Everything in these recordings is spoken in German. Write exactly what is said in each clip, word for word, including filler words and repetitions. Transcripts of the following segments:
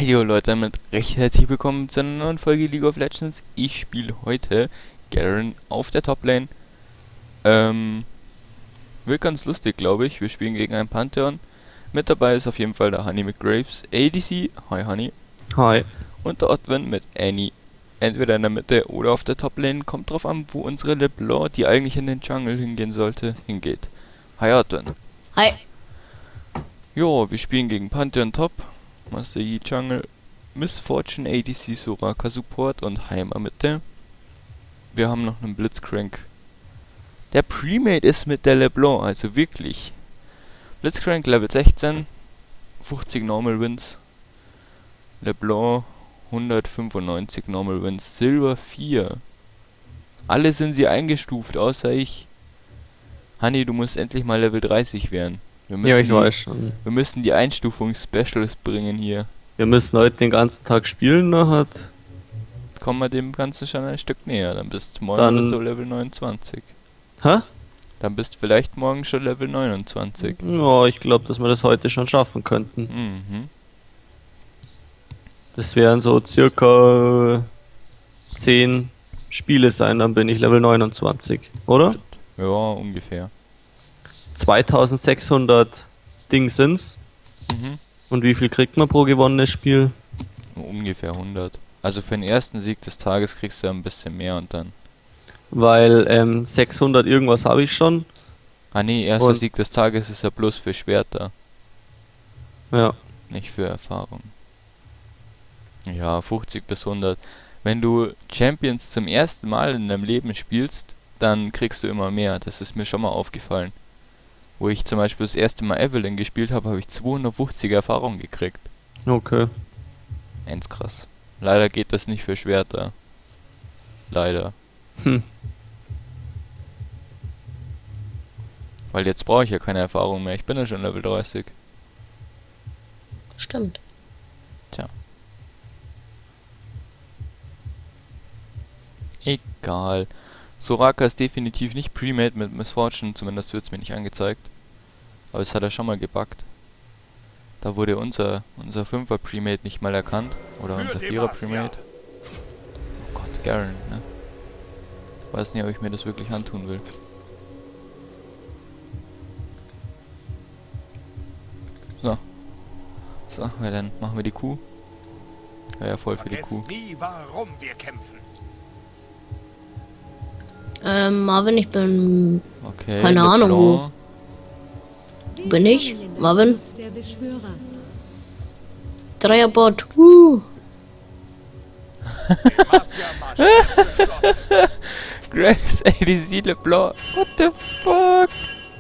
Jo Leute, damit recht herzlich willkommen zu einer neuen Folge League of Legends. Ich spiele heute Garen auf der Toplane. Ähm, wird ganz lustig, glaube ich. Wir spielen gegen ein Pantheon. Mit dabei ist auf jeden Fall der Honey mit Graves, A D C, hi Honey. Hi. Und der Ottwin mit Annie. Entweder in der Mitte oder auf der Toplane. Kommt drauf an, wo unsere LeBlanc, die eigentlich in den Jungle hingehen sollte, hingeht. Hi Ottwin. Hi. Jo, wir spielen gegen Pantheon Top. Master Yi Jungle, Miss Fortune A D C Soraka Support und Heimer Mitte. Wir haben noch einen Blitzcrank. Der Premade ist mit der LeBlanc, also wirklich. Blitzcrank Level sechzehn, fünfzig Normal Wins. LeBlanc hundertfünfundneunzig Normal Wins, Silber vier. Alle sind sie eingestuft, außer ich. Honey, du musst endlich mal Level dreißig werden. Wir müssen Ja, ich die, weiß schon. Wir müssen die Einstufung-Specials bringen hier. Wir müssen heute den ganzen Tag spielen, nachher. Kommen wir dem Ganzen schon ein Stück näher. Dann bist du morgen Dann- oder so Level neunundzwanzig. Hä? Dann bist du vielleicht morgen schon Level neunundzwanzig. Ja, ich glaube, dass wir das heute schon schaffen könnten. Mhm. Das wären so circa zehn Spiele sein, dann bin ich Level neunundzwanzig, oder? Ja, ungefähr. zweitausendsechshundert Ding sind's. Mhm. Und wie viel kriegt man pro gewonnenes Spiel? Ungefähr hundert. Also für den ersten Sieg des Tages kriegst du ja ein bisschen mehr und dann... Weil ähm, sechshundert irgendwas habe ich schon. Ah nee, erster Und- Sieg des Tages ist ja bloß für Schwerter, Ja. nicht für Erfahrung. Ja, fünfzig bis hundert. Wenn du Champions zum ersten Mal in deinem Leben spielst, dann kriegst du immer mehr. Das ist mir schon mal aufgefallen. Wo ich zum Beispiel das erste Mal Evelyn gespielt habe, habe ich zweihundertfünfzig Erfahrung gekriegt. Okay. Eins krass. Leider geht das nicht für Schwerter. Leider. Hm. Weil jetzt brauche ich ja keine Erfahrung mehr. Ich bin ja schon Level dreißig. Stimmt. Egal. Soraka ist definitiv nicht Premade mit Miss Fortune, zumindest wird es mir nicht angezeigt. Aber es hat er schon mal gebuggt. Da wurde unser unser Fünfer Premade nicht mal erkannt. Oder unser Vierer Premade. Oh Gott, Garen, ne? Weiß nicht, ob ich mir das wirklich antun will. So. So, ja, dann machen wir die Kuh. Ja, ja, voll für die Kuh. Nie, warum wir kämpfen. Ähm, Marvin, ich bin... Okay. Keine Ahnung, wo. LeBlanc. Wo bin ich? Marvin? Der Beschwörer. Dreierbot. Uh. Graves, A D C, LeBlanc. What the fuck?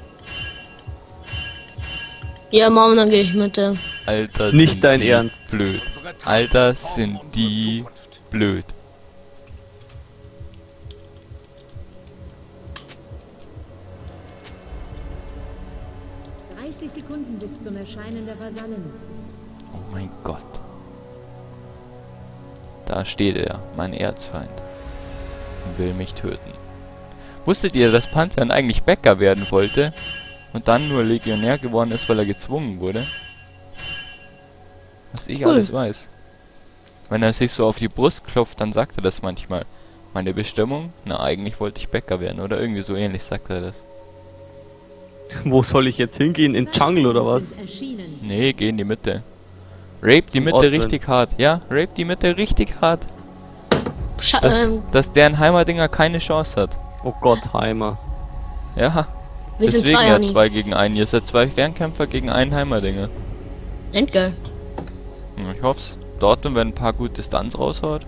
Ja, Marvin, dann gehe ich mit der... Alter, Nicht sind dein die Ernst. blöd. Alter, sind die blöd. dreißig Sekunden bis zum Erscheinen der Vasallen. Oh mein Gott. Da steht er, mein Erzfeind. Und will mich töten. Wusstet ihr, dass Pantheon eigentlich Bäcker werden wollte? Und dann nur Legionär geworden ist, weil er gezwungen wurde? Was ich Cool. alles weiß. Wenn er sich so auf die Brust klopft, dann sagt er das manchmal. Meine Bestimmung? Na, eigentlich wollte ich Bäcker werden. Oder irgendwie so ähnlich sagt er das. Wo soll ich jetzt hingehen? In Jungle oder was? Sind erschienen. Nee, geh in die Mitte. Rape die Zum Mitte Ottwin. richtig hart. Ja, rape die Mitte richtig hart. Scha Dass, ähm, dass deren Heimerdinger keine Chance hat. Oh Gott, Heimer. Ja, wir sind deswegen zwei, ja Honey. zwei gegen einen. Ihr seid zwei Fernkämpfer gegen einen Heimerdinger. Endgeil. Ja, ich hoff's. Dort, wenn ein paar gut Distanz raushaut.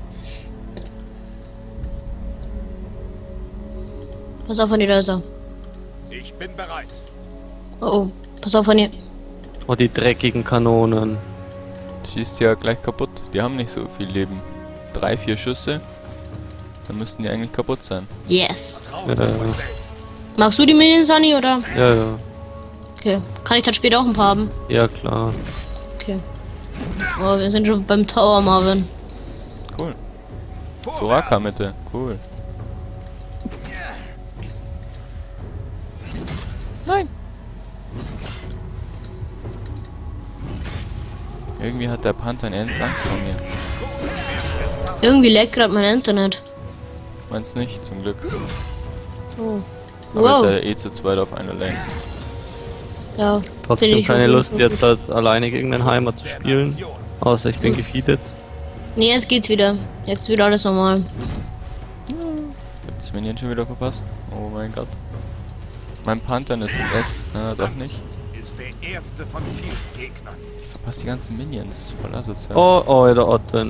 Pass auf, Honey, da ist er. Ich bin bereit. Oh, oh. Pass auf, Honey. Oh, die dreckigen Kanonen. Schießt ja gleich kaputt. Die haben nicht so viel Leben. Drei, vier Schüsse. Dann müssten die eigentlich kaputt sein. Yes. Ja, ja, Magst du die Minions, Honey, oder? ja, ja. Okay. Kann ich dann später auch ein paar haben? Ja, klar. Okay. Oh, wir sind schon beim Tower, Marvin. Cool. Soraka Mitte. Cool. Nein. Irgendwie hat der Panther ernst Angst vor mir. Irgendwie leckt gerade mein Internet. Meinst nicht, zum Glück. Oh. Aber Wow. ist ja eh zu zweit auf einer Lane. Ja. Find Trotzdem ich keine auf jeden Lust Fall jetzt halt alleine gegen den Heimer zu spielen. Außer ich bin gefeedet. Nee, jetzt geht's wieder. Jetzt ist wieder alles normal. Hab das Minion schon wieder verpasst? Oh mein Gott. Mein Panther ist es S. Na, doch nicht. Ist der erste von vielen Gegnern. Ich verpasse die ganzen Minions. Voll asozial. Oh, oh, der Otten.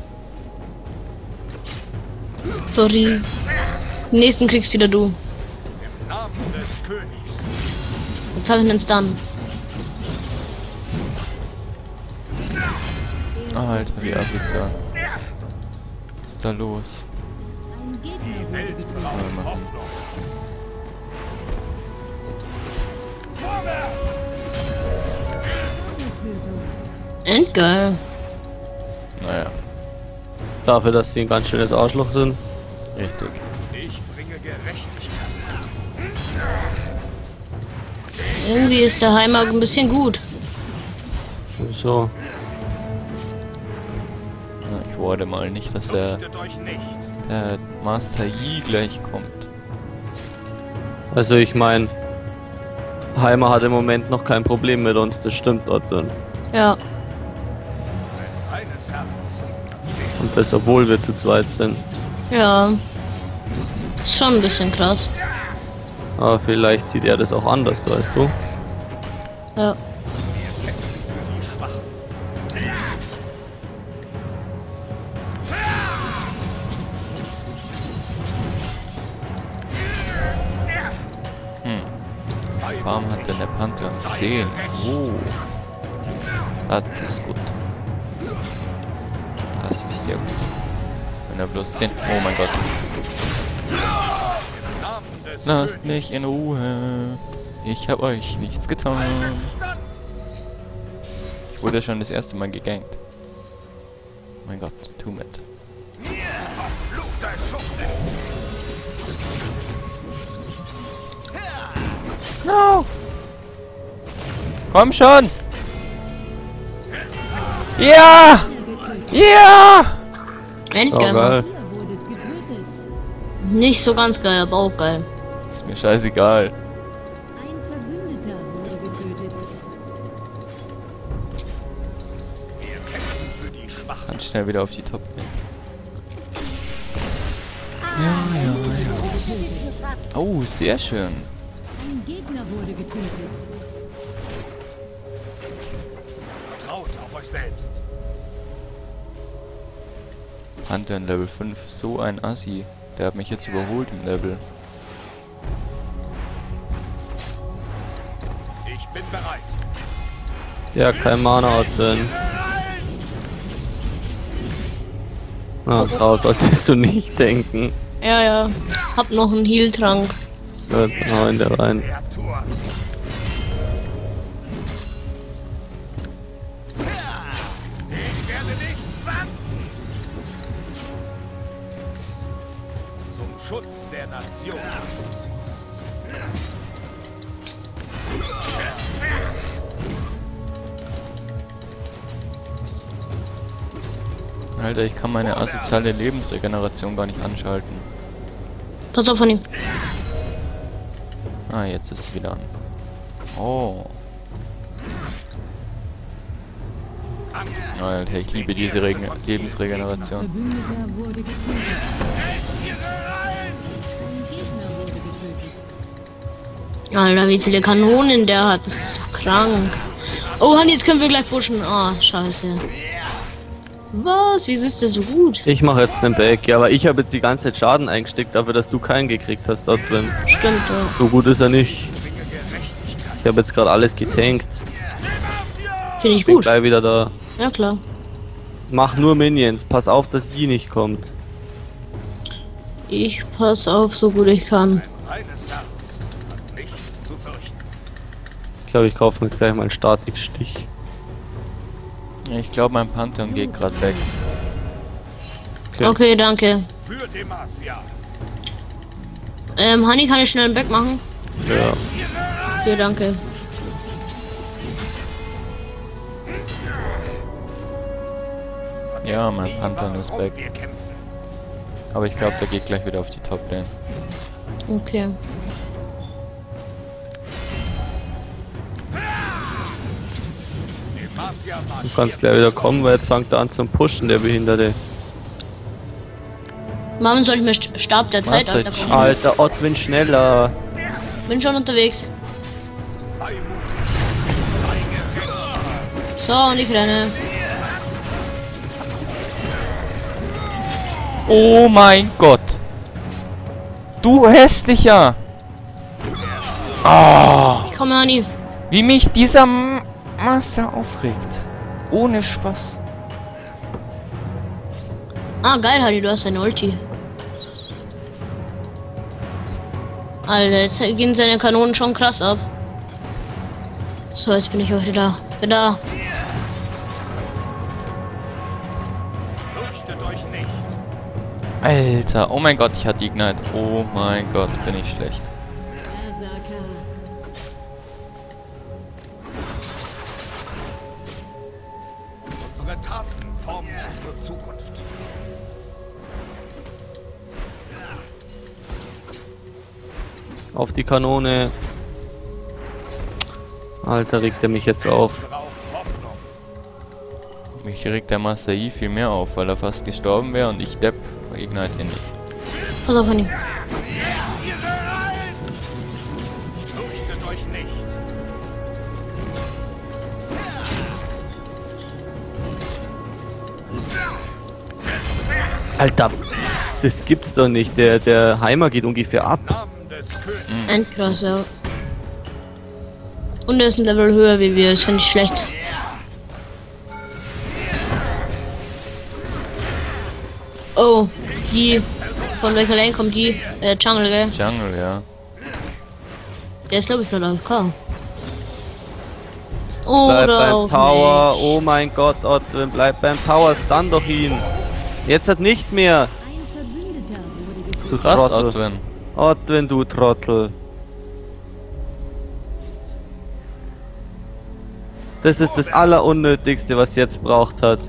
Sorry. Den nächsten kriegst wieder du. Im Namen des Königs. Jetzt hab ich einen Stun. Alter, wie asozial. Was ist da los? Ein Gegner Die wurde Welt getötet. braucht Ja, machen. Hoffnung. Tötung. Endgeil. Naja, Dafür, dass sie ein ganz schönes Arschloch sind. richtig. Ich bringe Gerechtigkeit. Irgendwie ist der Heimer ein bisschen gut. Und so. Na, ich warte mal nicht, dass der, Fürchtet euch nicht. der Master Yi gleich kommt. Also ich meine, Heimer hat im Moment noch kein Problem mit uns, das stimmt, Otten. Ja. Ein reines Herz. Und das, obwohl wir zu zweit sind. Ja. Ist schon ein bisschen krass. Aber vielleicht sieht er das auch anders, weißt du? Ja. Wir kämpfen für die Schwachen. Wie viel Farm hat denn der Panther? zehn. Oh. Das ist gut. Das ist sehr gut. Wenn er bloß zehn. Oh mein Gott. Im Namen des Lasst Königs. mich in Ruhe. Ich hab euch nichts getan. Ich wurde schon das erste Mal gegankt. Mein Gott, Tumet. Verfluchter Schufte. No! Komm schon! Ja! Ja! Oh, Endgeil. geil. Ihr wurdet getötet. Nicht so ganz geil, aber auch geil. Ist mir scheißegal. Ein Verbündeter wurde getötet. Wir kämpfen für die Schwachen. Kann schnell wieder auf die Top gehen. Ja, ja, ja. Oh, sehr schön. Ein Gegner wurde getötet. Vertraut auf euch selbst. Panther in Level fünf. So ein Assi. Der hat mich jetzt überholt im Level. Ich bin bereit. Der hat kein Mana, Otten. Na, daraus solltest du nicht denken. Ja, ja. Hab noch einen Heal-Trank. Ja, dann hau ihn da rein. Kreatur. Ich werde nicht wanken. Zum Schutz der Nation. Alter, ich kann meine asoziale Lebensregeneration gar nicht anschalten. Pass auf von ihm. Ah, jetzt ist es wieder an. Oh. Alter, ich liebe diese Regen Lebensregeneration. Verbündeter wurde getötet. Ein Gegner wurde getötet. Alter, wie viele Kanonen der hat. Das ist doch krank. Oh, Hanni, jetzt können wir gleich pushen. Ah, scheiße. Was? Wieso ist der so gut? Ich mache jetzt einen Back, ja, aber ich habe jetzt die ganze Zeit Schaden eingesteckt, dafür, dass du keinen gekriegt hast dort drin. Stimmt, ja. So gut ist er nicht. Ich habe jetzt gerade alles getankt. Finde ich Bin gut. gleich wieder da. Ja, klar. Mach nur Minions, pass auf, dass Yi nicht kommt. Ich pass auf, so gut ich kann. Reines Herz hat nichts zu fürchten. Ich glaube, ich kaufe mir jetzt gleich mal einen Statikstich. Ich glaube, mein Pantheon geht gerade weg. Okay. Okay, danke. Für Demacia. Ähm, Hanni, kann ich schnell einen Back machen? Ja. Okay, danke. Ja, mein Panther ist back. Wir kämpfen. Aber ich glaube, der geht gleich wieder auf die Top-Lane. Okay. Du kannst gleich wieder kommen, weil jetzt fängt er an zum Pushen, der Behinderte. Machen soll ich mir St- Stab der Master Zeitalter Chief. kommen? Alter, Ottwin schneller. Bin schon unterwegs. Sei mutig. Sei gerecht. So, und ich renne. Oh mein Gott! Du hässlicher! Ah! Ich komme, Hani. Wie mich dieser M Master aufregt. Ohne Spaß. Ah, geil, Hani, du hast eine Ulti. Alter, jetzt gehen seine Kanonen schon krass ab. So, jetzt bin ich auch wieder da. Bin da. Fürchtet euch nicht. Alter, oh mein Gott, ich hatte Ignite. Oh mein Gott, bin ich schlecht. Berserker. Unsere Taten formen unsere Zukunft. Auf die Kanone. Alter, regt er mich jetzt auf. Braucht Hoffnung. Mich regt der Master Yi viel mehr auf, weil er fast gestorben wäre und ich Depp Ignite ihn nicht. Pass auf, Hani. Fürchtet euch nicht. Alter, das gibt's doch nicht. Der, der Heimer geht ungefähr ab. Namen des Königs. Endkrass, ja. Und er ist ein Level höher wie wir, das finde ich schlecht. Oh, die. Von welcher Lane kommt die? Äh, Jungle, gell? Jungle, ja. Der ist, glaube ich, gerade A F K. Bleib Oder beim auch Tower. nicht. Oh mein Gott, Ottwin, bleib beim Tower. Stun doch ihn. Jetzt hat nicht mehr. Ein Verbündeter wurde getötet. Du Was, Trottel. Ottwin? Ottwin, du Trottel. Das ist das Allerunnötigste, was jetzt braucht hat.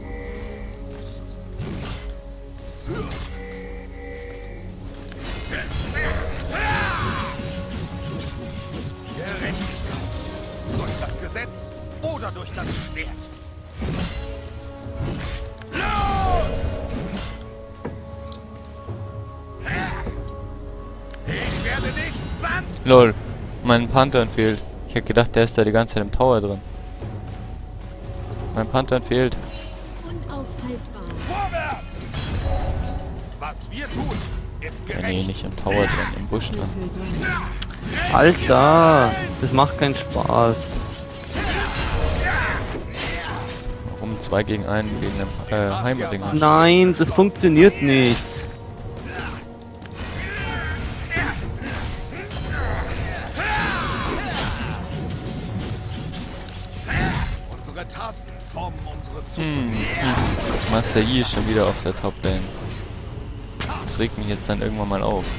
Gerechtigkeit. Durch das Gesetz oder durch das Schwert. Los! Ich werde nicht satt. Lol, mein Panther fehlt. Ich hätte gedacht, der ist da die ganze Zeit im Tower drin. Mein Panther fehlt. Unaufhaltbar. Vorwärts! Was wir tun, ist Ja, nee, gerecht. nicht im Tower drin, im Busch drin. Tötung. Alter, das macht keinen Spaß. Warum zwei gegen einen gegen den äh, Heimerdinger? Nein, das funktioniert nicht. Unsere Taten formen unsere Zukunft. Hm, hm. Master Yi ist schon wieder auf der Top-Lane. Das regt mich jetzt dann irgendwann mal auf.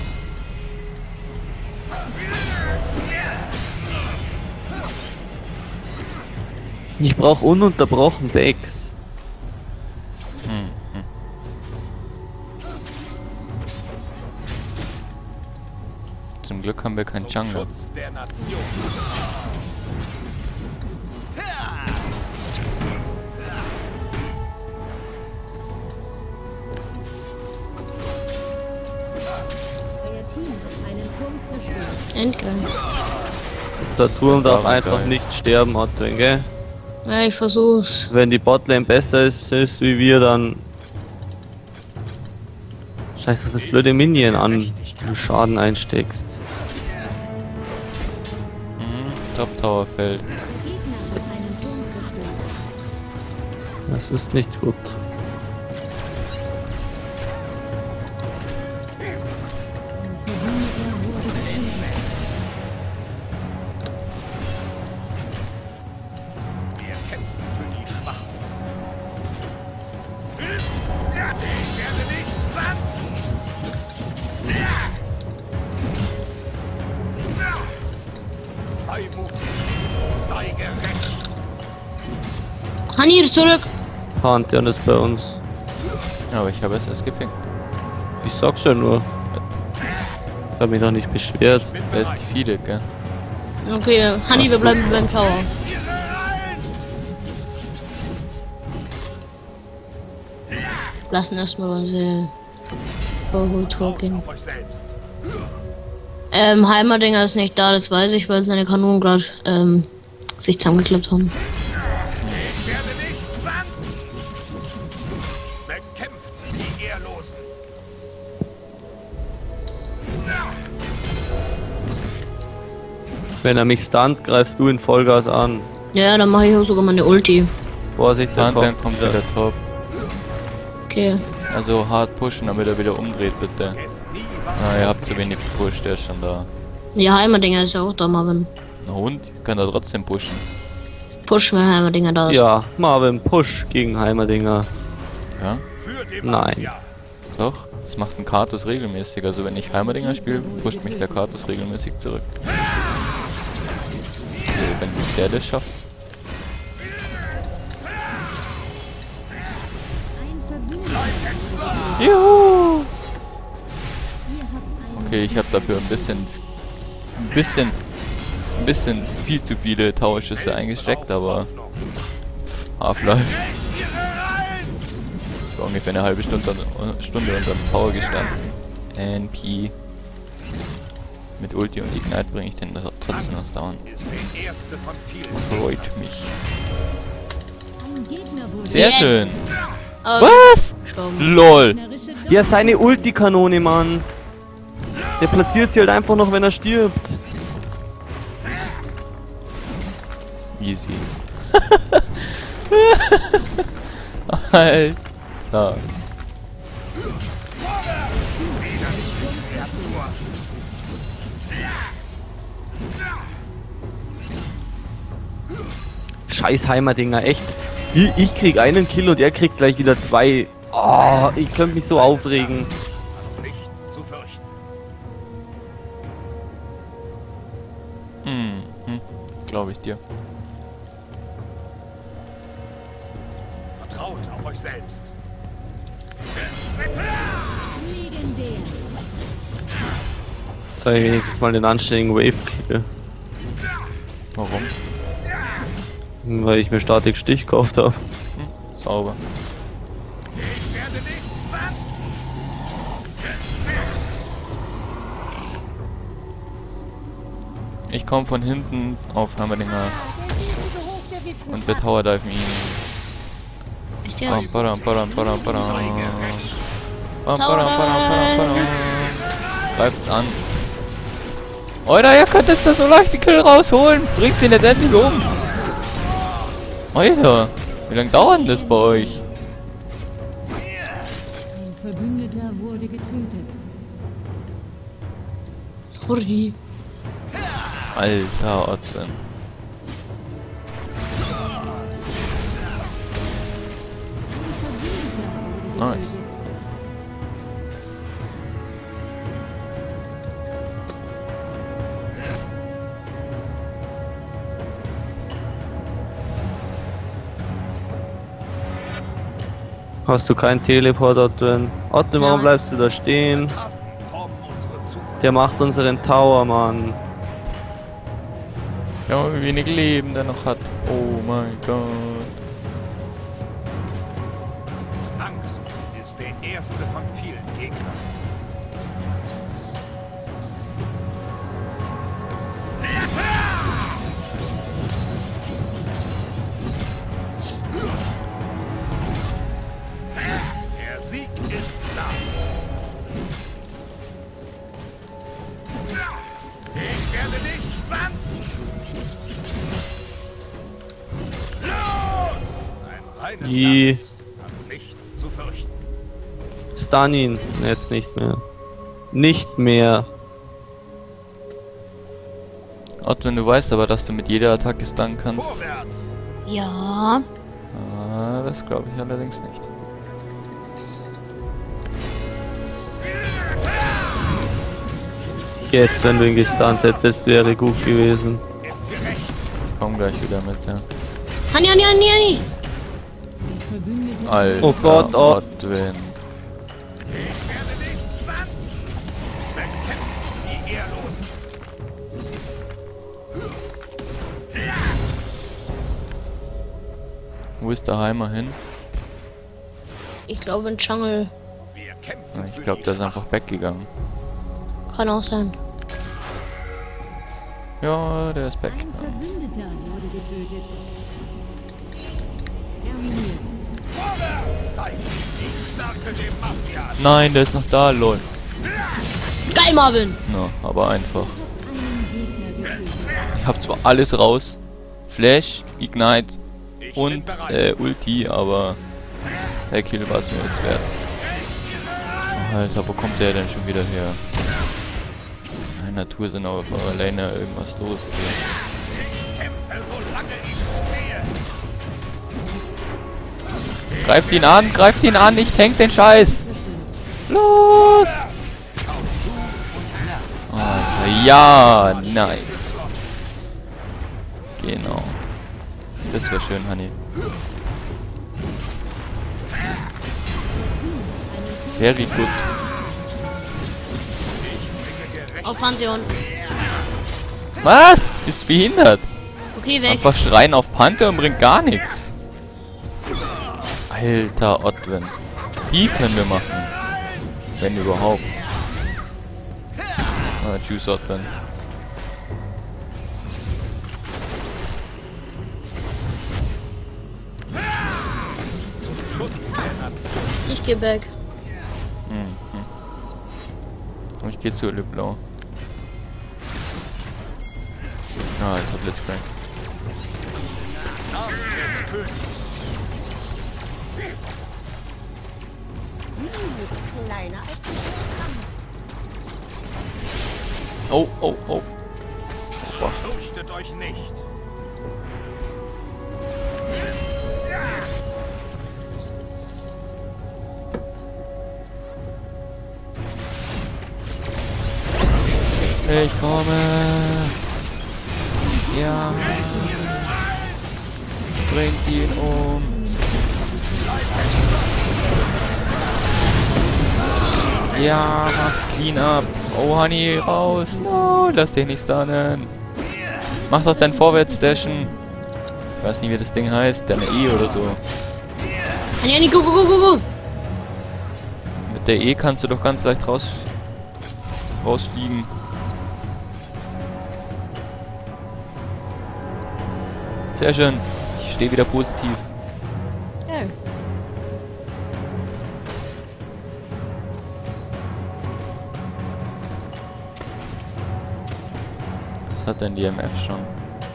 Ich brauche ununterbrochen Decks. Hm, hm. Zum Glück haben wir keinen Zum Jungle. Schutz der Nation. Euer Team hat einen Turm zerstört. Endgame. Der Turm darf aber einfach geil. nicht sterben, Ottwin, gell? Ja, ich versuch's. Wenn die Botlane besser ist, ist wie wir, dann... Scheiße, das blöde Minion an, wenn du Schaden einsteckst. Mhm, Top Tower fällt. Der Gegner hat einen Turm zerstört. Das ist nicht gut. Ein Verbündeter wurde getötet. Wir kämpfen für die Schwachen. Ich werde nicht satt. Sei mutig. Sei gerecht. Hani, zurück! Pantheon ist bei uns. Ja, aber ich habe es erst gepinkt. Ich sag's ja nur. Ich hab mich doch nicht beschwert. Der ist gefeedet, gell? Okay, Honey, wir bleiben beim Tower. Lassen erstmal unsere Tor gehen. Auf euch selbst. Ähm, Heimerdinger ist nicht da, das weiß ich, weil seine Kanonen gerade ähm, sich zusammengeklappt haben. Ich werde nicht warten. Bekämpft die Ehrlosen. Wenn er mich stunt, greifst du in Vollgas an. Ja, dann mache ich auch sogar meine Ulti. Vorsicht, der Pantheon kommt kommt wieder. wieder top. Okay. Also hart pushen, damit er wieder umdreht, bitte. Ah, ihr habt zu wenig gepusht, der ist schon da. Ja, Heimerdinger ist ja auch da, Marvin. Na und? Kann er trotzdem pushen. Push, wenn Heimerdinger da ist. Ja, Marvin, Push gegen Heimerdinger. Ja? Für Nein. Doch. Das macht ein Kartus regelmäßig. Also wenn ich Heimerdinger spiele, pusht mich der Kartus regelmäßig zurück. Also wenn der das schafft. Ein Verbündeter. Juhu! Ihr habt einen Okay, ich habe dafür ein bisschen, ein bisschen, ein bisschen viel zu viele Towerschüsse eingesteckt, aber pff, Half-Life. Ich war ungefähr eine halbe Stunde, Stunde unter dem Tower gestanden. N P. Mit Ulti und Ignite bringe ich den trotzdem noch down. ist der erste von vielen. Freut mich. ein Gegner wurde Sehr Yes. schön. Aber Was? gestorben. LOL. gegnerische Ja, seine Ulti-Kanone, Mann. Der platziert sie halt einfach noch, wenn er stirbt. Easy. Alter. Scheiß Heimerdinger, echt. Ich, ich krieg einen Kill und er kriegt gleich wieder zwei. Oh, ich könnte mich so aufregen. Nichts zu fürchten. Hm, hm. Glaube ich dir. Vertraut auf euch selbst. legendär. Soll ich wenigstens mal den anständigen Wave kill. Warum? Weil ich mir Statik Stich gekauft habe. Hm, sauber. Ich werde nicht warten. Ich komme von hinten auf Heimerdinger Der ewige Hof der Wissenschaft. und wir Tower diven ihn. Echt Bam, jetzt? badam, badam, badam, badam. Bam, badam, badam, badam, badam. Greift's an. Alter, ihr könnt jetzt da so leicht die Kill rausholen. Bringt sie jetzt endlich um. Alter, wie lange dauert denn das bei euch? Ein Verbündeter wurde getötet. Sorry. Alter, Otten. Ein Verbündeter wurde Nice. getötet. Hast du keinen Teleporter drin? Otte, warum Nein. bleibst du da stehen? Formen unsere Zukunft. Der macht unseren Tower, Mann. Ja, wie wenig Leben der noch hat. Oh mein Gott. Angst ist der erste von vielen Gegnern. Der Sieg ist da. Ich werde nicht warten. Los! Ein reines I. Herz hat nichts zu fürchten. Stun ihn. Jetzt nicht mehr. Nicht mehr. Otto, du weißt aber, dass du mit jeder Attacke stunnen kannst. Vorwärts! Ja. Ah, das glaube ich allerdings nicht. Jetzt, wenn du ihn gestunt hättest, wäre gut gewesen. Ist gerecht. Ich komm gleich wieder mit, ja. Hani, Hani, Hani, Hani. Ein Verbündeter Alter, Oh Gott, oh. Odwin. Ich werde nicht warten. Bekämpft die Ehrlosen. Wo ist der Heimer hin? Ich glaube in Jungle. Wir kämpfen Ja, für ich glaube, die der ist einfach weggegangen. Kann auch sein. Ja, der ist weg. Ein Verbündeter wurde getötet. Terminiert. Vorwärts! Zeigt die Stärke dem Mafia. Nein, der ist noch da, lol. Geil, Marvin! Na, aber einfach. Einen Gegner getötet. Ich hab zwar alles raus. Flash, Ignite Ich bin und bereit. äh, Ulti, aber der Kill war es mir jetzt wert. Oh, Alter, wo kommt der denn schon wieder her? In der Natur sind auf eurer Lane irgendwas los hier. Kämpfe, solange ich stehe. Greift ihn an, greift ihn an, ich tank den Scheiß! Los! Alter, ja, nice. Genau. Das wäre schön, Honey. Very good. Auf Pantheon. Was? Bist du behindert? Okay, weg. Einfach schreien auf Pantheon bringt gar nichts. Alter, Odwin. Die können wir machen. Wenn überhaupt. Ah, tschüss, Odwin. Ich geh back. Hm, hm. Ich gehe zu Leblanc. Ah, Alter, Blitzcrank. Name des Königs. Oh, oh, oh. Boah. Fürchtet euch nicht. Ich komme. Ja. Bringt ihn um. Ja, macht clean up. Oh, Honey, raus. No, lass dich nicht stunnen. Mach doch dein Vorwärts-Dashen. Ich weiß nicht, wie das Ding heißt. Deine E oder so. Anjani, go, go, go, go, go! Mit der E kannst du doch ganz leicht raus rausfliegen. Sehr schön. Ich stehe wieder positiv. Ja. Was hat denn die M F schon?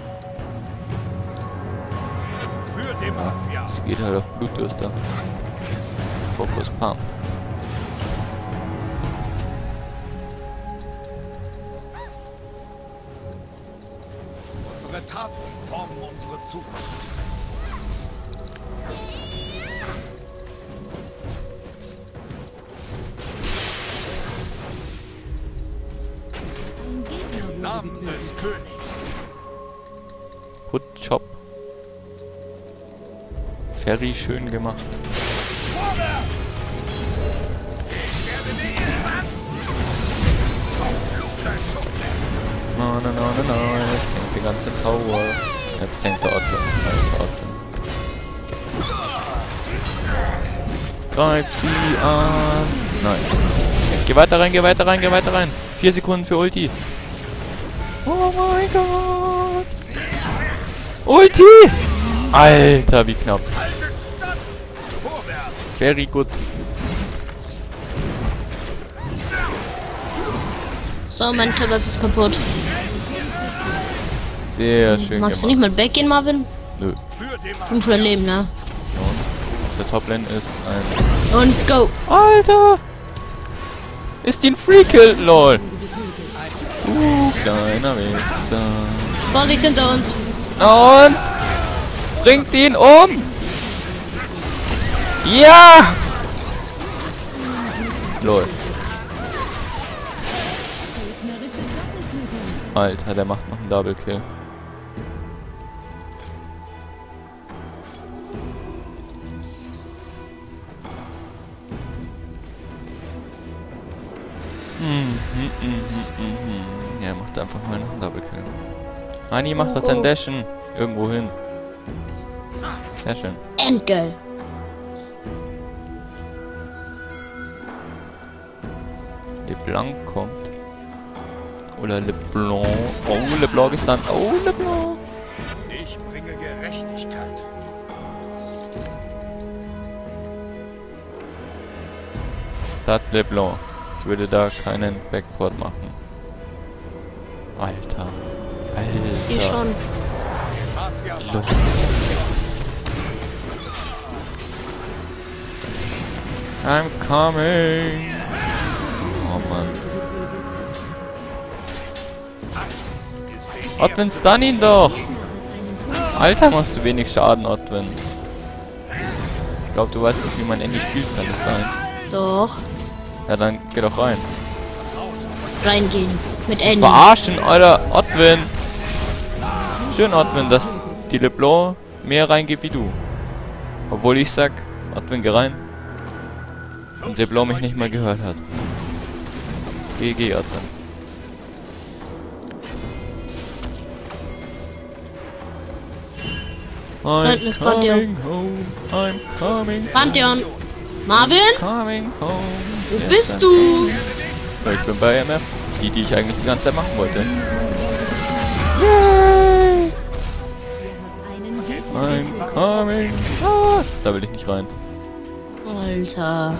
Für Demacia. Es geht halt auf Blutdürster. Fokus Pump. Unsere Taten formen unsere Zukunft. Ein Gegner wurde Namen getötet. des Königs. Good Job. Ferry schön gemacht. No, no, no, no, no. Ich denke die ganze Tower. Jetzt denkt der Otto. Alter, Otto. Greift sie an. Nice. Geh weiter rein, geh weiter rein, geh weiter rein. Vier Sekunden für Ulti. Oh mein Gott. Ulti! Alter, wie knapp. Very good. So, mein Tabas ist kaputt. Sehr schön Magst du gemacht. nicht mal backgehen, Marvin? Nö. Für Demacia. fünfhundert Leben, ne? Und der Toplane ist ein... Und go! Alter! Ist die ein Free-Kill? Lol. Uh, kleiner Wichser. Vorsicht hinter uns! Und... Bringt ihn um! Ja! Lol. Gegnerische Doppeltötung. Alter, der macht noch einen Double Kill. Hm, hm, hm, hm, hm, hm. Ja, macht einfach mal noch einen Double Kill. Honey, mach doch dein Dashen. Irgendwo hin. Sehr schön. Endgeil. LeBlanc kommt. Oder LeBlanc. Oh, LeBlanc ist dann. Oh, LeBlanc. Ich bringe Gerechtigkeit. Das LeBlanc. Ich würde da keinen Backport machen. Alter. Ich Alter. schon. Lo- I'm coming. Oh Mann. Otwin, stun ihn doch. Alter, machst du wenig Schaden, Otwin. Ich glaube, du weißt nicht, wie man Andy spielt, kann das sein? Doch. Ja, dann geh doch rein. Reingehen. Mit Andy. Verarschen, Alter, Otwin. Schön, Otwin, dass die LeBlanc mehr reingeht wie du. Obwohl ich sag, Otwin, geh rein. Und LeBlanc mich nicht mal gehört hat. Geh, geh, Otwin. I'm hinten ist Pantheon. coming home, I'm coming Pantheon. Marvin? coming home. Wo Yes, bist I'm du? coming. Ich bin bei M F. Die, die ich eigentlich die ganze Zeit machen wollte. Yay! I'm coming. Ah, da will ich nicht rein. Alter.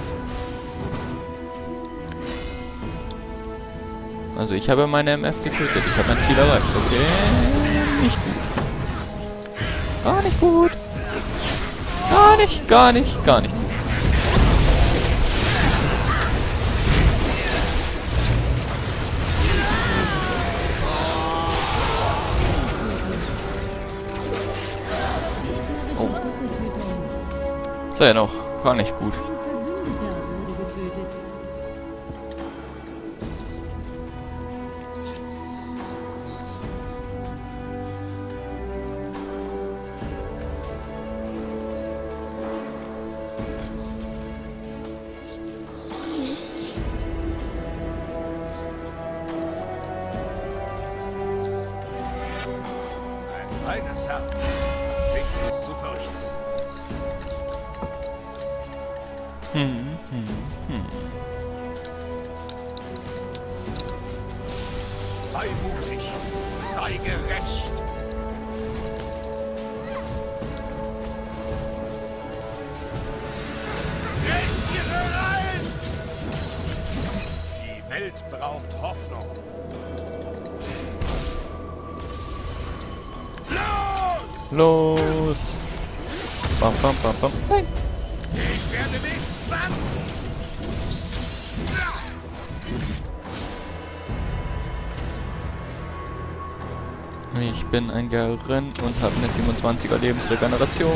Also ich habe meine M F getötet. Ich habe mein Ziel erreicht. Okay. Nicht gut. Gar nicht gut. Gar nicht, gar nicht, gar nicht gut. Oh. So ja noch. Gar nicht gut. Ein Verbündeter wurde getötet. Ein reines Herz. Nichts zu fürchten. Hm, hm, hm. Sei mutig. Sei gerecht. Rechte rein! Die Welt braucht Hoffnung. Los! Bam, bam, bam, bam. Nein! Ich werde nicht wanken. Ich bin ein Garen und habe eine siebenundzwanziger Lebensregeneration.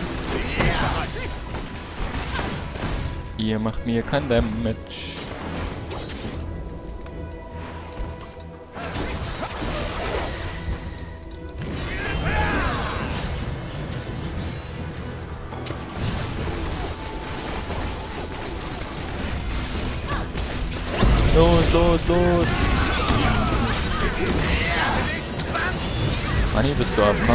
Ihr macht mir kein Damage. Los, los, los! Manni, bist du A F K?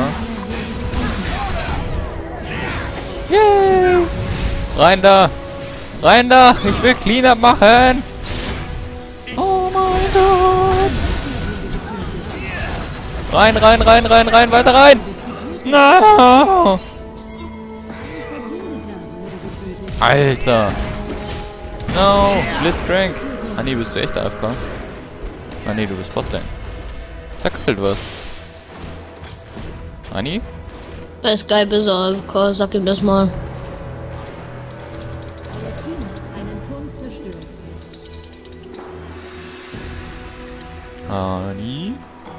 Yay! Rein da! Rein da! Ich will Cleanup machen! Oh mein Gott! Rein, rein, rein, rein, rein, weiter rein! No! Alter! No! Blitzcrank! Ah nee, bist du echt A F K? Ah nee, du bist Botlane. Sag halt was. Anni? Bei Skype ist er A F K, sag ihm das mal. Euer Team hat einen Turm zerstört. Anni?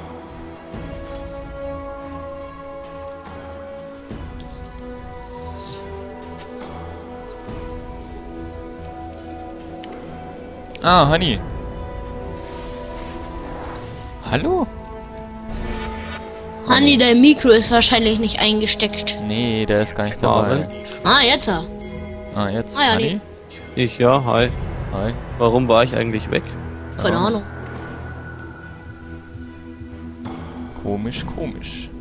Ah, Honey. Hallo? Honey, dein Mikro ist wahrscheinlich nicht eingesteckt. Nee, der ist gar nicht dabei. Marvin? Ah, jetzt er. Ah, jetzt, Ah, ja, Honey? Ich, ja, hi. Hi. Warum war ich eigentlich weg? Keine Ja. Ahnung. Komisch, komisch.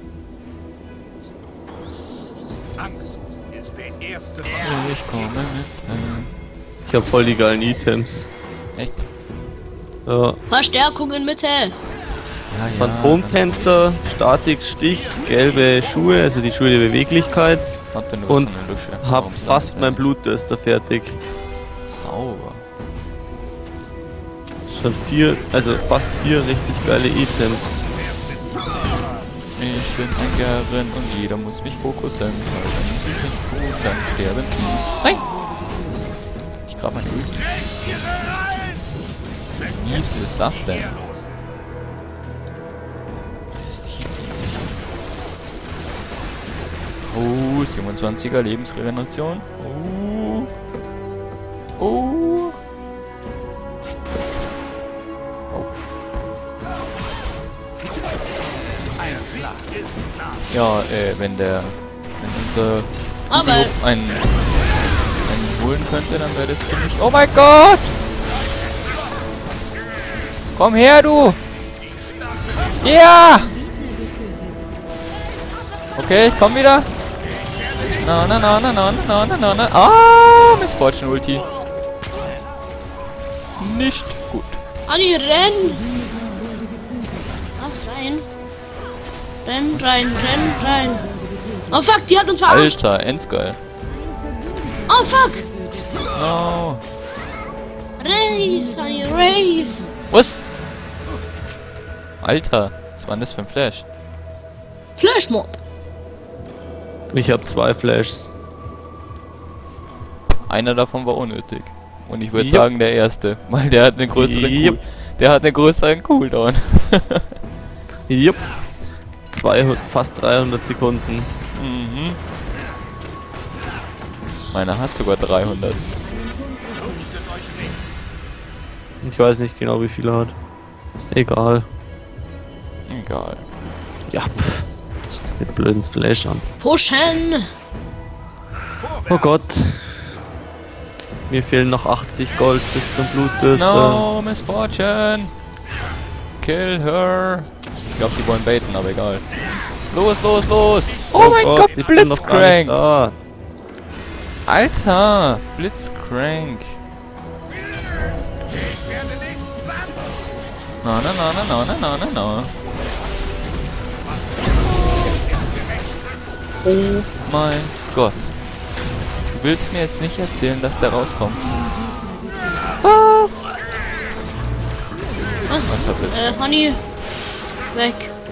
Angst ist der erste Ich komme mit. Ich habe voll die geilen Items. Äh, echt? Ja. Verstärkung in Mitte. Ja, Phantomtänzer, Statik, Stich, gelbe Schuhe, also die Schuhe der Beweglichkeit. Hat denn Und so eine Lusche? hab Warum fast sagst mein du Bluttester fertig. nicht? Sauber. Schon vier, also fast vier richtig geile Items. Ich bin ein Gärren und jeder muss mich fokussen. Weil wenn sie sind tot, dann sterben sie. Nein! Ich grab meine Ulti. Wie mies ist das denn? Ist hier witzig. Oh, siebenundzwanziger Lebensregeneration. Oh. Oh. Ja, äh, wenn der, wenn unser Oh, geil. Club einen, einen holen könnte, dann wäre das ziemlich... Oh mein Gott! Komm her, du! Ja! Okay, ich komm wieder. Na, na, na, na, na, na, na, na, na. Ah, Miss Fortune Ulti. Nicht gut. Anni, renn! Was, rein? Renn, rein, renn, rein. Oh fuck, die hat uns verarscht. Alter, Endsgeil. Oh fuck! No. Race, Anni, race! Was? Alter, was war denn das für ein Flash? Flashmob. Ich habe zwei Flashs. Einer davon war unnötig. Und ich würde Jupp. sagen der erste, weil der hat einen größeren Jupp. Cool Der hat einen größeren Cooldown. Jupp. zweihundert, fast dreihundert Sekunden. Mhm. Meiner hat sogar dreihundert. Ich weiß nicht genau, wie viel er hat. Egal. Egal. Ja, pff. Das ist den blöden Flash an. Pushen! Oh Gott. Mir fehlen noch achtzig Gold bis zum Blutdürster. No, Miss Fortune! Kill her! Ich glaube, die wollen baiten, aber egal. Los, los, los! Oh, mein Gott, ich bin noch gar nicht Blitzcrank! da. Alter! Blitzcrank! Na, na, na, na, na, na, na, na. Oh mein Gott. Du willst mir jetzt nicht erzählen, dass der rauskommt. Was? Was? verblitzt. Äh, Honey. Weg.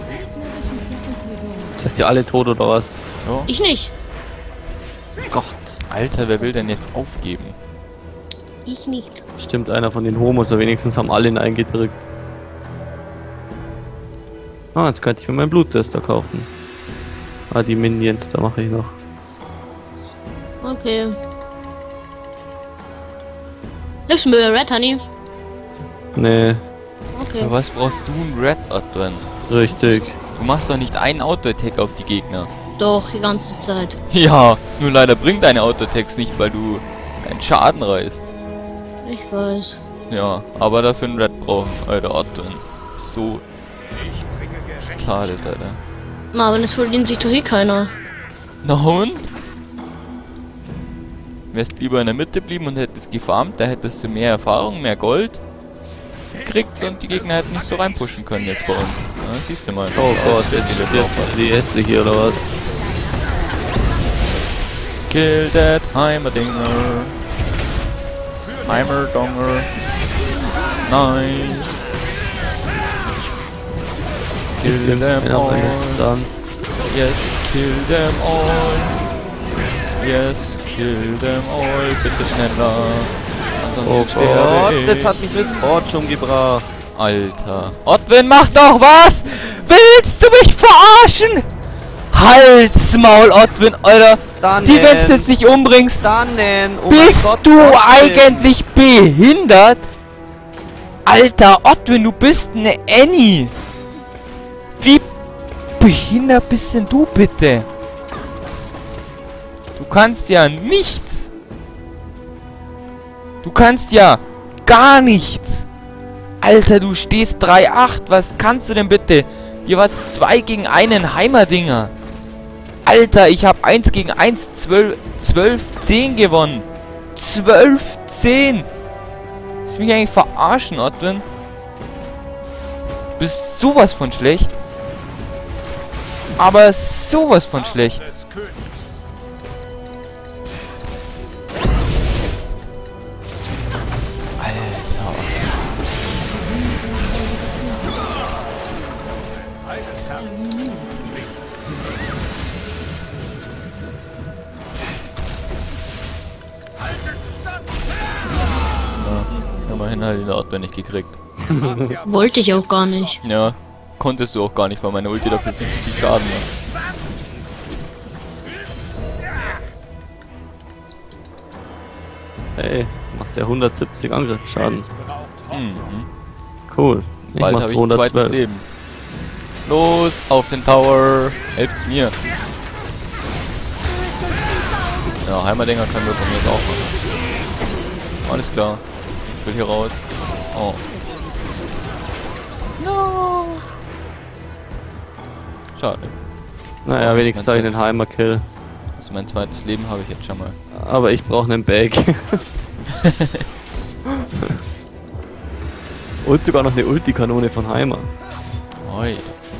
Seid ihr alle tot oder was? Ja. Ich nicht. Gott. Alter, wer will denn jetzt aufgeben? Ich nicht. Stimmt, einer von den Homos, aber wenigstens haben alle ihn eingedrückt. Ah, jetzt könnte ich mir meinen Blutdürster kaufen. Ah, die Minions, da mache ich noch. Okay. Nimmst du mir Red, Honey? Nee, Okay. Für was brauchst du einen Red Advent? richtig. Du machst doch nicht einen Auto-Attack auf die Gegner. Doch, die ganze Zeit. Ja, nur leider bringt deine Auto-Attacks nicht, weil du einen Schaden reißt. Ich weiß. Ja, aber dafür einen Red brauchen, Alter, Advent. So schade, Alter. Na, aber das verdient sich doch eh keiner. Na und? Wärst lieber in der Mitte blieben und hättest gefarmt, da hättest du mehr Erfahrung, mehr Gold gekriegt und die Gegner hätten nicht so reinpushen können jetzt bei uns. Ja, siehst du mal. Oh Gott, steht jetzt die stirbt die Esle hier oder was? Kill that Heimerdinger. Heimerdonger. Nice. Kill them Einer all. bei jetzt dann. Yes, kill them all. Yes, kill them all. Bitte schneller. Oh Ansonsten sterbe Gott, ich. jetzt hat mich Miss Fortune gebracht. Alter. Odwin, mach doch was! Willst du mich verarschen? Halt's Maul, Odwin, Alter. Stunnen. Die, wenn's jetzt nicht umbringst, Stunnen. Oh mein bist Gott, du Odwin. eigentlich behindert? Alter, Odwin, du bist eine Annie. Wie behindert bist denn du bitte? Du kannst ja nichts. Du kannst ja gar nichts. Alter, du stehst drei acht. Was kannst du denn bitte? Hier war es zwei gegen einen Heimerdinger. Alter, ich habe eins gegen eins, zwölf zehn gewonnen. zwölf zehn. Willst du mich eigentlich verarschen, Ottwin? Du bist sowas von schlecht. Aber sowas von schlecht. Des Königs. Alter. Eines Herrn. Haltet stand! Ja, immerhin halt den Ottwin nicht gekriegt. Wollte ich auch gar nicht. Ja, konntest du auch gar nicht, weil meine Ulti dafür fünfzig viel Schaden macht. Hey, machst ja hundertsiebzig Angriffsschaden. Mhm. Cool. Ich Bald mach habe ich ein zweites zweihundertzwölf. Leben. Los, auf den Tower. Helft's mir. Ja, Heimerdinger können wir von mir jetzt auch machen. Alles klar. Ich will hier raus. Oh. No. Schade. Naja, Oh, wenigstens mein habe ich den Heimer-Kill. Also mein zweites Leben habe ich jetzt schon mal. Aber ich brauche einen Bag. Und sogar noch eine Ulti-Kanone von Heimer. Oi.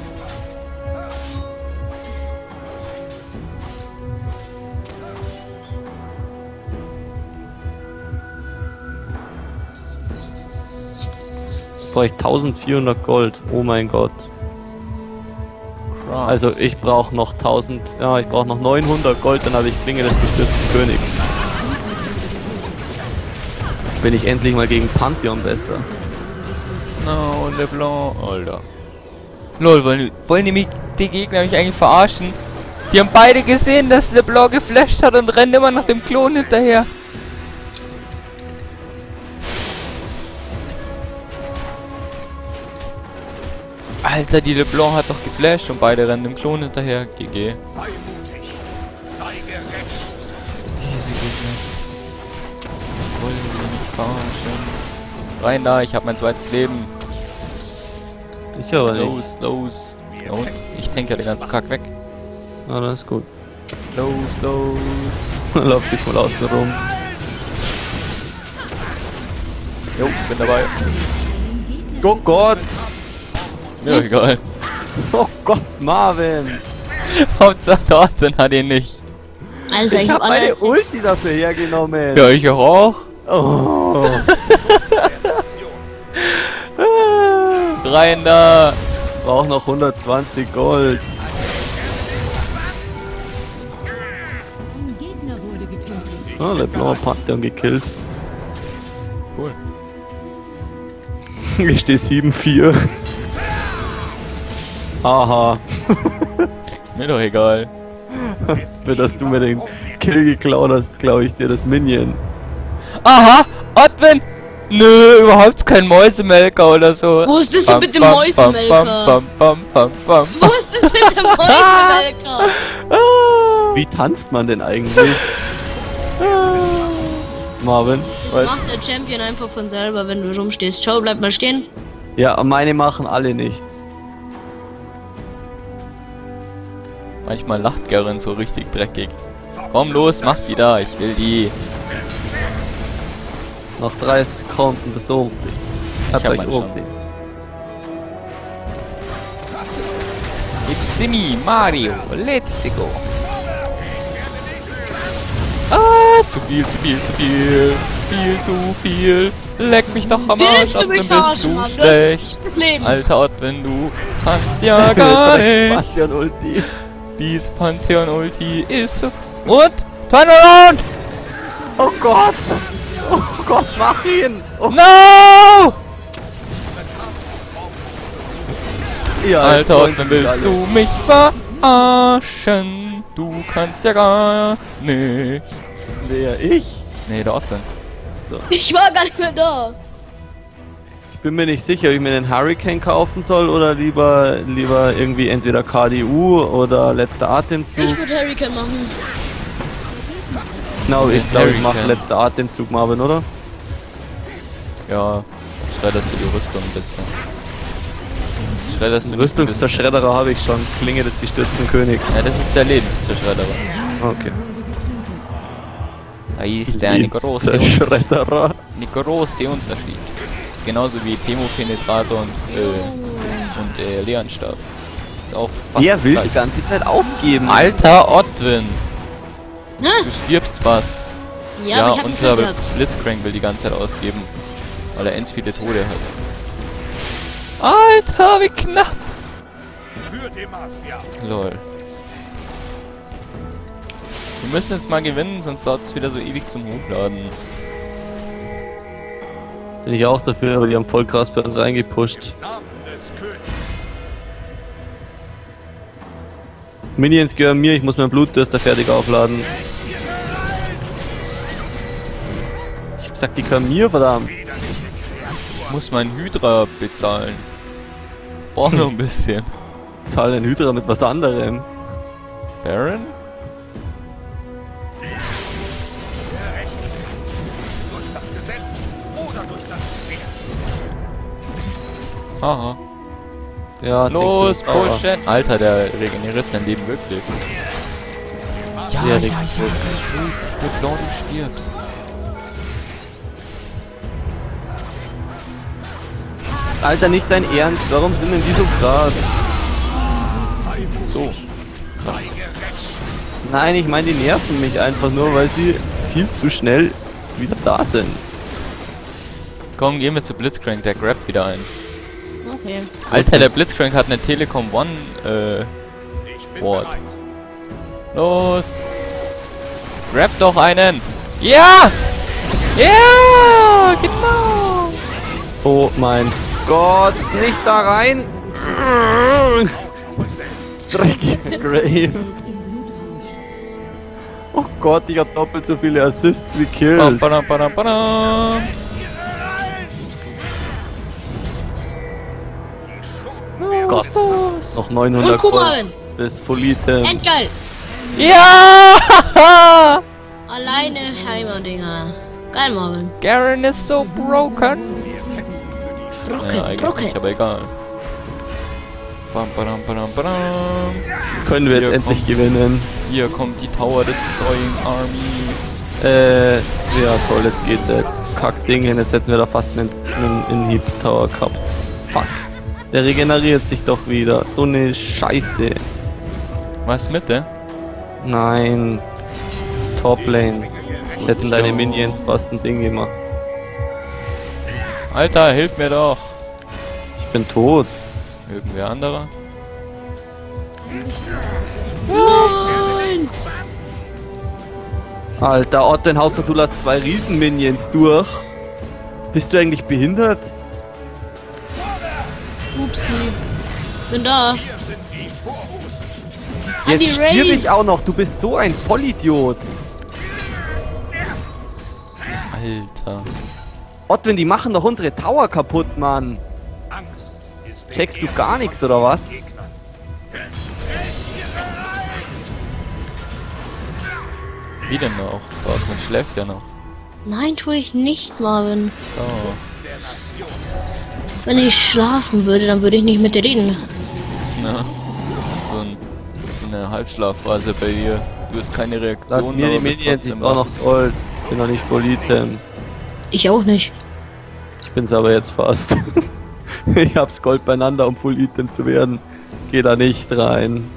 Jetzt brauche ich eintausendvierhundert Gold. Oh mein Gott. Krass. Also ich brauche noch tausend, ja, ich brauche noch neunhundert Gold, dann habe ich Klinge des gestürzten Königs. Bin ich endlich mal gegen Pantheon besser. No, LeBlanc. Alter. Lol, wollen, wollen die, mich, die Gegner mich eigentlich verarschen? Die haben beide gesehen, dass LeBlanc geflasht hat und rennen immer nach dem Klon hinterher. Alter, die LeBlanc hat doch geflasht und beide rennen dem Klon hinterher. G G. Sei mutig. Sei gerecht. Diese Gegner. Ich wollte mich verarschen. Rein da, ich habe mein zweites Leben. Ich aber nicht. Los, los. Ja, und ich tank ja den ganzen Kack weg. Ah, das ist gut. Los, los. Lauf diesmal außen rum. Jo, bin dabei. Oh Gott! Mir doch egal. Oh Gott, Marvin! Hauptsache Dorten hat ihn nicht. Alter, ich, Ich hab hab meine alle. Ulti dafür hergenommen! Ja, ich auch. Oh. Rein da. Brauch noch hundertzwanzig Gold. Ein Gegner wurde getötet. Ah, LeBlanc Pantheon gekillt. Cool. Ich stehe sieben vier. Aha. Mir doch egal. Für dass du mir den Kill geklaut hast, glaube ich dir das Minion. Aha, Ottwin. Nö, überhaupt kein Mäusemelker oder so. Wo ist das denn mit dem Bam, Mäusemelker? Bam, bam, bam, bam, Wo ist das mit dem Mäusemelker? Wie tanzt man denn eigentlich? Marvin? Das Weiß. macht der Champion einfach von selber, wenn du rumstehst. Schau, bleib mal stehen. Ja, meine machen alle nichts. Manchmal lacht Garen so richtig dreckig. Komm los, mach die da, ich will die. Noch dreißig Sekunden bis Ulti. Habt hab euch meine Ulti. It's me, Mario, let's go. Ah, zu viel, zu viel, zu viel. Viel zu viel. Leck mich doch am Willst Arsch, du mich Ottwin, bist verarschen, du Mann? schlecht. Das Leben. Alter Ottwin, du kannst ja gar nicht. Pantheon Ulti. Dies Pantheon-Ulti ist so... Und? Turnaround! Oh Gott! Oh Gott, mach ihn! Oh, No! ja, Alter, freuen Ottwin, sich willst alle. du mich verarschen? Du kannst ja gar nicht. Wer? Ich? Nee, der Ottwin. So. Ich war gar nicht mehr da. Ich bin mir nicht sicher, ob ich mir den Hurricane kaufen soll oder lieber lieber irgendwie entweder K D U oder letzter Atemzug. Ich würde Hurricane machen. Genau, ich Den glaube, ich mache Hurricane. letzter Atemzug, Marvin, oder? Ja, schredderst du die Rüstung ein bisschen. Schredderst du nicht ein bisschen. Rüstungszerschredderer habe ich schon. Klinge des gestürzten Königs. Ja, das ist der Lebenszerschredderer. Okay. Da ist der eine große, Un Zerschredderer. eine große Unterschied. Das ist genauso wie Thermopenetrator und, äh, und äh, Leonstab. Das ist auch fast Wer das will Gleiche. die ganze Zeit aufgeben? Alter Ottwin! Na? Du stirbst fast. Ja, Ja, aber ich hab unser nicht gehabt. Blitzcrank will die ganze Zeit aufgeben. Weil er ends viele Tode hat. Alter, wie knapp! Für Demacia. Lol. Wir müssen jetzt mal gewinnen, sonst dauert es wieder so ewig zum Hochladen. Bin ich auch dafür, aber die haben voll krass bei uns reingepusht. Namen des Königs. Minions gehören mir, ich muss meinen Blutdürster fertig aufladen. Ich hab gesagt, die gehören mir, verdammt. Muss mein Hydra bezahlen. Brauch noch ein bisschen. Zahl den Hydra mit was anderem. Baron? Durch das Gesetz oder durch das Schwert. Haha. Ja, Los, denkst du, aber- pushen! Alter, der regeneriert sein Leben wirklich. Ja, Der ja, ja, regt ganz ruhig. Leblanc, du stirbst. Alter, nicht dein Ernst, warum sind denn die so krass? So. Krass. Nein, ich meine, die nerven mich einfach nur, weil sie viel zu schnell wieder da sind. Komm, gehen wir zu Blitzcrank, der grabt wieder ein. Okay. Alter, der Blitzcrank hat eine Telekom One, äh, Ich bin Wort. bereit. Los! Grab doch einen! Ja! Ja! Genau! Oh mein Gott, nicht da rein! Dreckige Graves. Oh Gott, ich hab doppelt so viele Assists wie Bam, Kills. badam, badam, badam. Gott, noch neunhundert Und guck mal, Gold bis Full Item. endgeil. Ja! Alleine Heimerdinger. Geil, Marvin. Garen is so broken! Brocke, Ja, eigentlich Brocke. nicht, aber egal. Bam, badam, badam, badam. Können wir jetzt Hier endlich kommt- gewinnen. Hier kommt die Tower Destroying Army. Äh, ja toll, jetzt geht der Kackding hin. Jetzt hätten wir da fast einen, einen Inhib Tower gehabt. Fuck. Der regeneriert sich doch wieder. So eine Scheiße. Was Mitte? Nein. Toplane. Hätten deine Joe. Minions fast ein Ding gemacht. Alter, hilf mir doch! Ich bin tot. Irgendwer anderer? Nein! Alter, Otten, Hauptsache du lässt zwei Riesen-Minions durch. Bist du eigentlich behindert? Upsi. Bin da. Jetzt die stirb Raze. ich auch noch. Du bist so ein Vollidiot. Alter. Ottwin, die machen doch unsere Tower kaputt, Mann. Angst ist der Checkst du erste gar nichts, oder was? Gegner. Wie denn noch? Dortmund schläft ja noch. Nein, tue ich nicht, Marvin. Oh. Wenn ich schlafen würde, dann würde ich nicht mit dir reden. Na, das ist so, ein, so eine Halbschlafphase bei dir. Du hast keine Reaktion. Lass mir die aber bist Minions, ich trotzdem brauch wach. noch Gold. Bin noch nicht voll Item. Ich auch nicht. Ich bin's aber jetzt fast. Ich hab's Gold beieinander, um Full Item zu werden. Geh da nicht rein.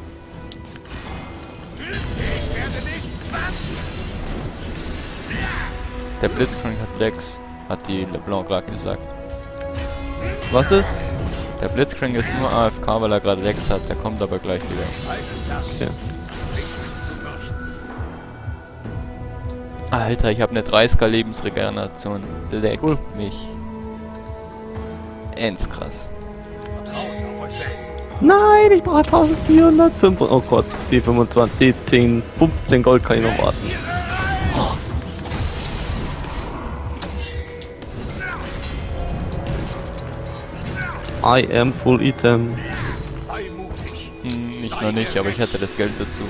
Der Blitzcrank hat Lex, hat die LeBlanc gerade gesagt. Was ist? Der Blitzcrank ist nur A F K, weil er gerade Lex hat. Der kommt aber gleich wieder. Okay. Alter, ich habe eine dreißiger Lebensregeneration. Leck Cool. mich. Ends krass. Nein, ich brauche eintausendvierhundertfünf. Oh Gott, die fünfundzwanzig, die zehn, fünfzehn Gold kann ich noch warten. I am full item. Sei mutig. Hm, ich noch nicht, aber ich hätte das Geld dazu.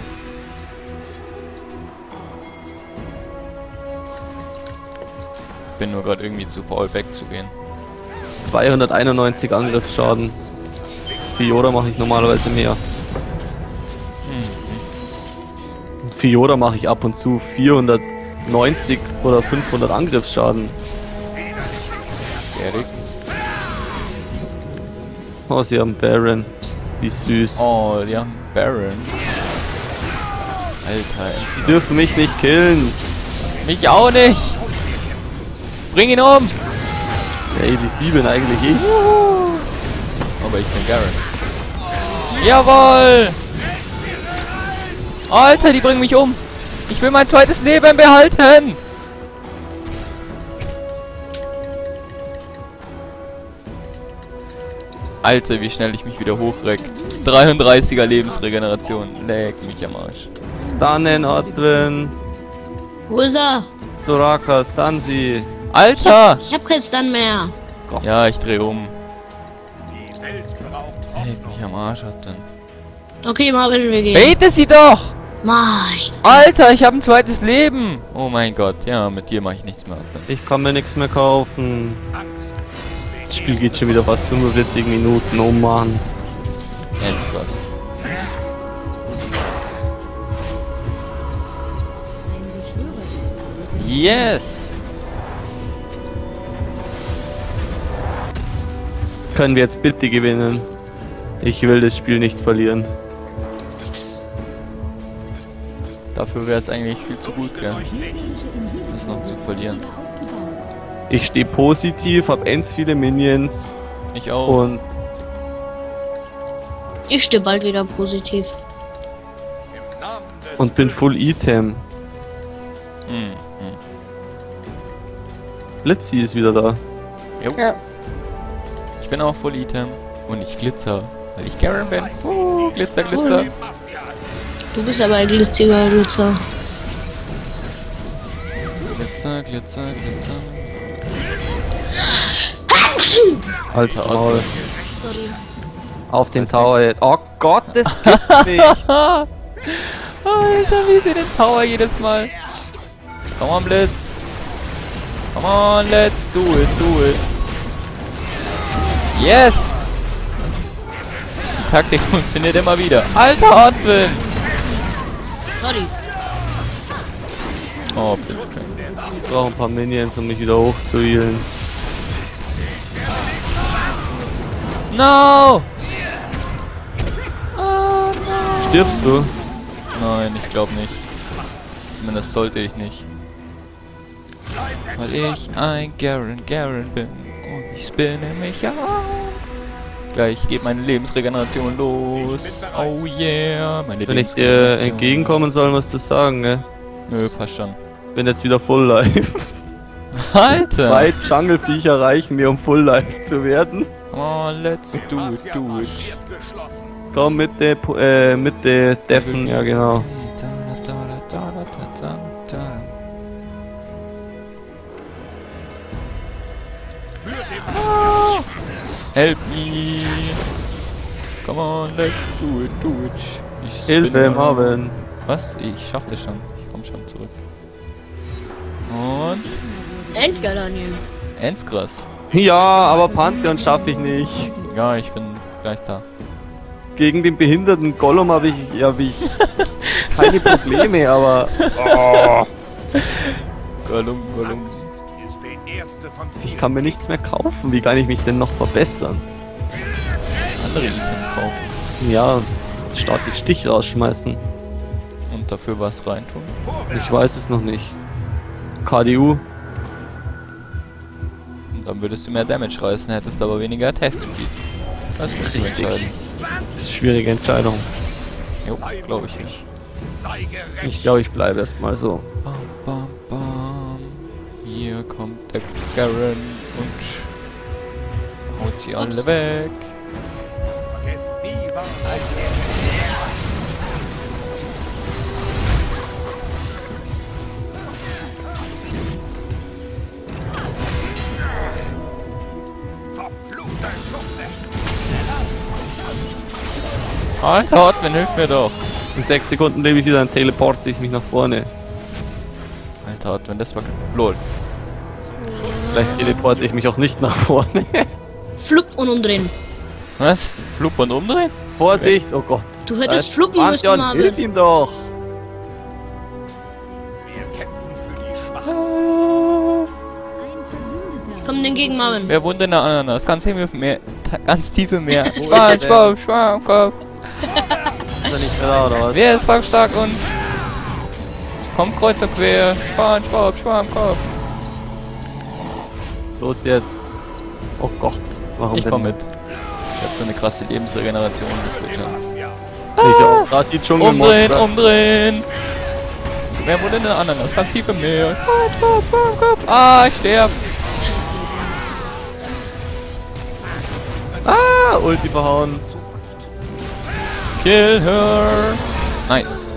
bin nur gerade irgendwie zu faul wegzugehen. zweihunderteinundneunzig Angriffsschaden. Fiora mache ich normalerweise mehr. Und Fiora mache ich ab und zu vierhundertneunzig oder fünfhundert Angriffsschaden. Erik. Oh, sie haben Baron. Wie süß. Oh, die haben Baron. Alter, Die dürfen mich nicht killen. mich auch nicht. Bring ihn um. Ey, die sieben eigentlich ich. Aber ich bin Garen. Jawohl. Alter, die bringen mich um. Ich will mein zweites Leben behalten. Alter, wie schnell ich mich wieder hochreck. dreiunddreißiger Lebensregeneration. Leck mich am Arsch. Stunnen, Odwin. Wo ist er? Soraka, stun sie. Alter! Ich hab keinen Stun mehr. Ja, ich dreh um. Die Welt braucht Leck mich am Arsch hat denn. Okay, Marvin, wir gehen. Bete sie doch! Mein. Alter, ich habe ein zweites Leben! Oh mein Gott, ja, mit dir mache ich nichts mehr. Advent. Ich kann mir nichts mehr kaufen. Das Spiel geht schon wieder fast fünfundvierzig Minuten. Oh Mann. Ernst was. Ein Beschwörer ist zurück. Yes! Können wir jetzt bitte gewinnen? Ich will das Spiel nicht verlieren. Dafür wäre es eigentlich viel zu gut, gell? Gegnerische Inhibitor Das noch zu verlieren. wurde aufgebaut. Ich stehe positiv, hab ends viele Minions Ich auch. und Ich stehe bald wieder positiv. im Namen des und bin full Item. Hm, hm. Blitzy ist wieder da. Jo. Ich bin auch voll Item. Und ich glitzer. Weil ich Garen bin. Uh, Glitzer, Glitzer. Du bist aber ein glitziger Glitzer. Glitzer, Glitzer, Glitzer. Als Maul. Sorry. Auf den Weiß Tower jetzt. Oh Gott, das gibt's nicht. Alter, wie sie den Tower jedes Mal. Come on, Blitz. Come on, let's do it, do it. Yes! Die Taktik funktioniert immer wieder. Alter, Ortwin! Sorry. Oh, Blitzcrank. Ich brauche ein paar Minions, um mich wieder hochzuhealen. No! Stirbst du? Nein, ich glaube nicht. Zumindest sollte ich nicht. Weil ich ein Garen Garen bin und ich spinne mich auf. Gleich geht meine Lebensregeneration los. Oh yeah, meine Wenn ich dir Lebensregeneration. entgegenkommen soll, musst du sagen, gell? Nö, passt schon. Bin jetzt wieder Full Life. Alter! Zwei Jungle-Viecher reichen mir, um Full Life zu werden. Come on, let's do it, do it. geschlossen. Komm mit der, Pu- äh, mit der Deffen, ja genau. Help me! Come on, let's do it, do it. Ich Hilfe, spinne. Marvin. Was? Ich schaff das schon. Ich komm schon zurück. Und Endgeil, Daniel. Enzgras. Ja, aber Pantheon schaffe ich nicht. Ja, ich bin gleich da. Gegen den behinderten Gollum habe ich, hab ich keine Probleme, aber... Oh, Gollum, Gollum. Ist der erste von ich vielen. kann mir nichts mehr kaufen. Wie kann ich mich denn noch verbessern? Andere Items kaufen. Ja, statik Stich rausschmeißen. Und dafür was reintun. Ich weiß es noch nicht. K D U. Und dann würdest du mehr Damage reißen, hättest aber weniger Attack Speed. Das musst du Richtig. entscheiden. Das ist eine schwierige Entscheidung. Jo, glaube ich nicht. Sei gerecht. Ich glaube, ich bleibe erstmal so. Bam, bam, bam. Hier kommt der Garen und haut sie alle weg. Vergesst nie, was verfluchter Schuftech. Alter, Ortwin, hilf mir doch. In sechs Sekunden lebe ich wieder, dann teleporte ich mich nach vorne. Alter, Ortwin, das war... LOL. Vielleicht teleporte ich mich auch nicht nach vorne. Flupp und umdrehen. Was? Flup und umdrehen? Vorsicht, oh Gott. Du hättest Äh, fluppen müssen, Pantheon, Marvin. hilf ihm doch. Wir kämpfen für die Schwachen. Ein Verbündeter. Komm den gegen Marvin. Wer wohnt in der Ananas? Ganz tief im Meer. Ganz tief im Meer. Wo Schwarm, ist er Schwarm, Schwarmkopf. Ist er nicht mehr da, oder was? Wer ist sackstark und kommt kreuz und quer? Schwarm, Schwarm, Schwarmkopf. Los jetzt. Oh Gott. Warum Ich bin komm mit. Ich hab so eine krasse Lebensregeneration, das wird schon. Ich auch gerade die Umdrehen, Dschungelmonster. umdrehen! Wer wohnt in der Ananas? Ganz tief im Meer. Schwarm, Schwarm, Schwarmkopf. Ah, ich sterb. Ah, Ulti verhauen. Kill her. Nice.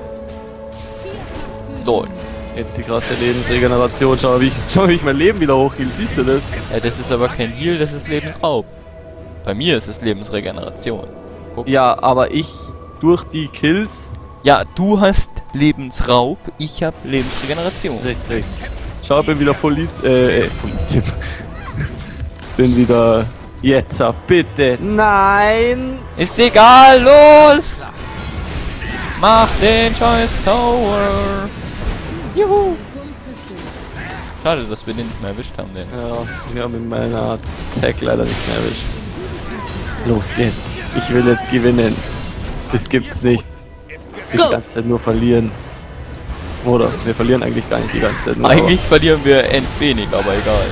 Lol. Jetzt die krasse Lebensregeneration. Schau, wie ich, schau, wie ich mein Leben wieder hochhielt. Siehst du das? Ja, das ist aber kein Heal, das ist Lebensraub. Bei mir ist es Lebensregeneration. Guck. Ja, aber ich durch die Kills. Ja, du hast Lebensraub, ich hab Lebensregeneration. Richtig. Schau, bin wieder voll lieb. Äh, äh, voll Tipp. Bin wieder. Jetzt, ah, bitte. Nein! Ist egal, los! Mach den scheiß Tower! Juhu! Turm zerstört. Schade, dass wir den nicht mehr erwischt haben, den. Ja, wir haben in meiner Tag leider nicht mehr erwischt. Los jetzt. Ich will jetzt gewinnen. Das gibt's nicht. Dass wir Go. die ganze Zeit nur verlieren. Oder? Wir verlieren eigentlich gar nicht die ganze Zeit nur. Eigentlich verlieren wir ends wenig, aber egal.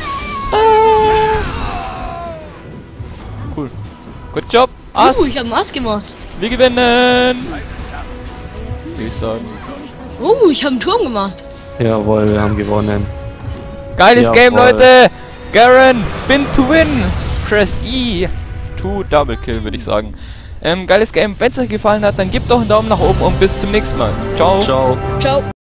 Cool. Good job, Ass! Uh, ich hab Maß gemacht. Wir gewinnen! Würde ich sagen. Oh, ich habe einen Turm gemacht. Aber jawohl, wir haben gewonnen. Geiles Jawohl. Game, Leute! Garen, Spin to win! Press E to Double Kill, würde ich sagen. Ähm, geiles Game. Wenn es euch gefallen hat, dann gebt doch einen Daumen nach oben und bis zum nächsten Mal. Ciao! Ciao. Ciao.